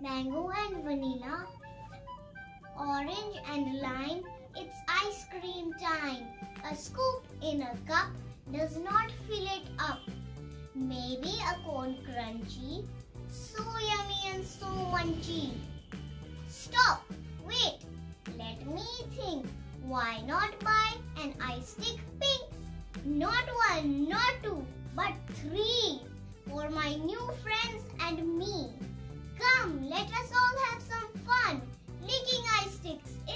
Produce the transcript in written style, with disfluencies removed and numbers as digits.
mango and vanilla, orange and lime, it's ice cream time. A scoop in a cup does not fill it up. Maybe a cone crunchy, so yummy and so munchy. Stop! Wait! Let me think. Why not buy an ice stick pink? Not one, not two, but 3 for my new friends and me. Come, let us all have some fun licking ice sticks